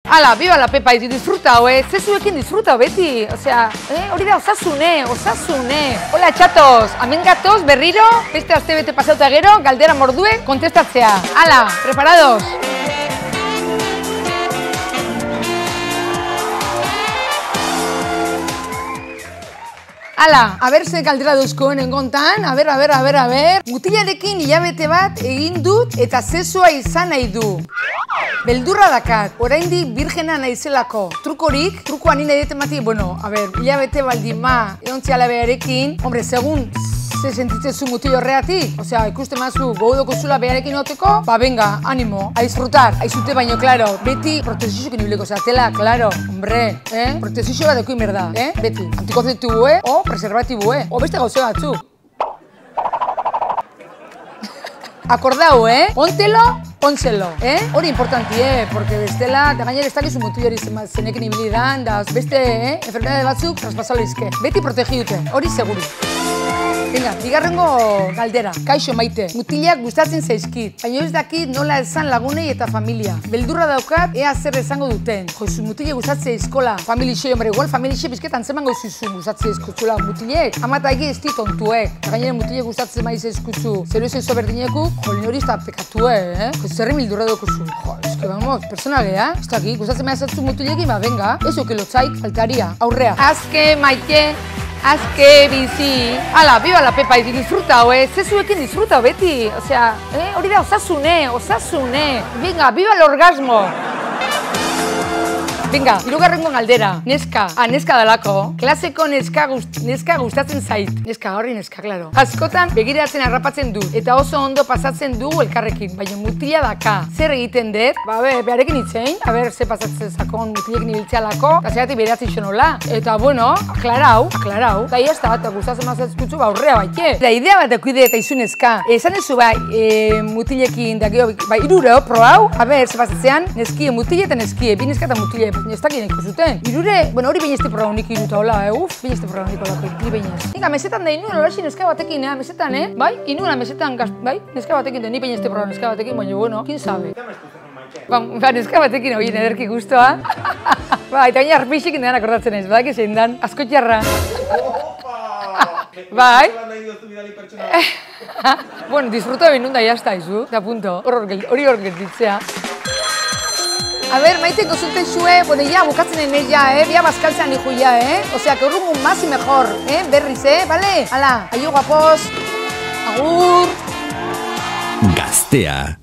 Ala, viva la Pepa, disfruta, zezuekin disfruta beti, osea, hori da osasune. Hola, txatos, hemen gatoz berriro, beste astebete pasauta gero, galdera mordue, kontestatzea. Ala, preparados? Ala, a ber ze galdera duzkoen engontan, a ber. Mutilarekin hilabete bat egin dut eta zezua izan nahi du. Beldurra dakat, oraindik birgena naizelako. Trukoa nina edetematik, a ber, hilabete baldin ma, edontziala beharekin, hombre, segun ze sentitzen zu mutil horreatik, osea, ikuste mazu gogodoko zula beharekin oteko, venga, animo, a disfrutar, aizute baino, claro, beti protezizioekin ibileko zatela, claro, hombre, protezizio bat ekuin berda, beti, antikontzeptibue, o preservatibue, o beste gauze batzu. Akordau, Ontzelo, hori importantie, porque bestela, da gainera ez dakizu mutil hori zenekin ibilidan, da beste, enfermedade batzuk traspasalo izke. Beti protegiute, hori seguru. Venga, bigarrengo galdera. Kaixo Maite, mutilak gustatzen zaizkit, baina ez dakit nola esan lagunei eta familia. Beldurra daukat, ea zer esango duten. Joizu, mutilek gustatzea eskola, familixe, hombre, igual familixe bizketan zemango zuzu gustatzea eskutzula mutilek. Amatagi ez dit ontuek, gainera mutilek gustatzen maiz eskuzu. Zeru ez berdineku, jolin hori ez da pekatue, zerri mildurra daukuzu. Jo, eske, vamos, personagea, ez dakit, gustatzen maizatzu mutilekin, venga, ez okelotzaik, altaria, aurrea. Azke, Maite. Azke bizi. Ala, viva la Pepa, disfruta, zezuekin disfruta beti. Osea, hori da osasune. Venga, viva el orgasmo. Venga, hirugarrengo galdera. Neska dalako. Klaseko neska gustatzen zait. Neska, horri neska, klaro. Askotan begiratzen harrapatzen dut, eta oso ondo pasatzen dugu elkarrekin, baina mutila daka. Zer egiten dut? Beharekin itzein, ze pasatzen zakon mutilekin ibiltzealako, eta zeratik beratzen xonola. Eta, aklarau. Eta iazta, eta gustatzen mazatzkutzu, aurrea baite. Da idea bat ekuide eta izu neska. Esan ezu, mutilekin, da gero, irure, probau, ze pasatzean, neskie, mutile eta neskie, bi neska eta mutile. Ez dakien ikusuten. Irure, hori bainezte programunik iruta hola, bainezte programunik holako, ni bainez. Nika, mesetan da inuen horaxi neska batekin, mesetan, bai? Inuna mesetan, bai? Neska batekin, ni bainezte program neska batekin, baina, kin sabe? Neska batekin hori ederki guztua. Eta baina arpixik indean akordatzen ez, badak ezein dan, asko txarra. Bai? Disfruta benun da jazta izu, da punto, hori hor gelditzea. A ber, Maite, konsulten xue, ya bukatzen enez ya bazkaltzean nijo ya, Osea, que urrungun más y mejor, berriz, vale? Hala, aio guapos, agur! Gaztea.